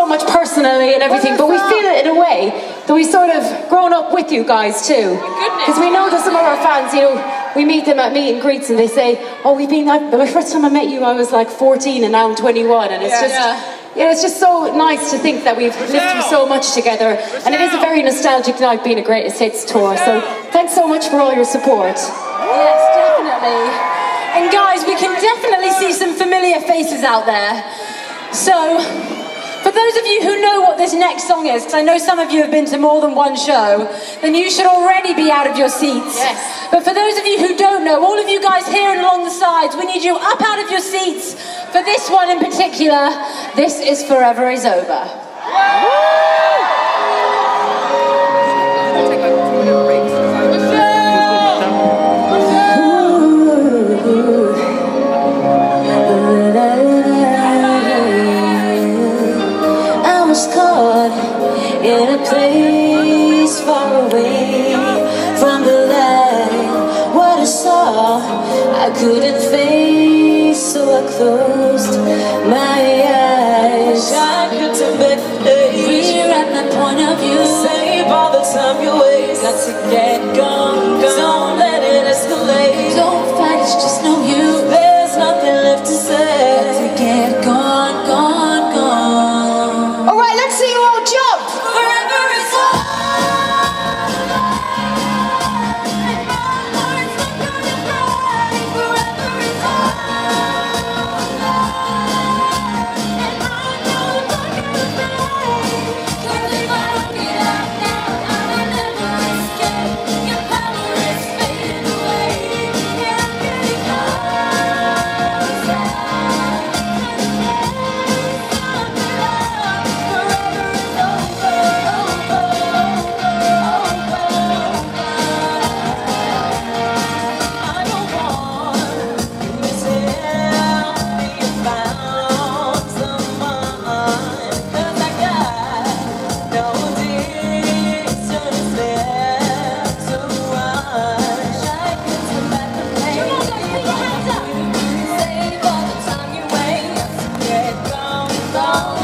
much personally and everything, but we feel it in a way that we've sort of grown up with you guys too. Because we know that some of our fans, you know, we meet them at meet and greets and they say, oh, the first time I met you I was like 14 and now I'm 21, and it's it's just so nice to think that we've lived through so much together, and it is a very nostalgic night being a Greatest Hits tour, so thanks so much for all your support. Yes, definitely. And guys, we can definitely see some familiar faces out there. So, for those of you who know what this next song is, because I know some of you have been to more than one show, then you should already be out of your seats. Yes. But for those of you who don't know, all of you guys here and along the sides, we need you up out of your seats for this one in particular. This is Forever Is Over. In a place far away from the light, what I saw I couldn't face, so I closed my eyes. I couldn't rewrite my point of view. Save all the time you waste. Got to get gone. Don't let it escalate. Don't fight, it's just no use. There's nothing left to say. Got to get gone, gone, gone. Alright, let's see you all jump! Gone.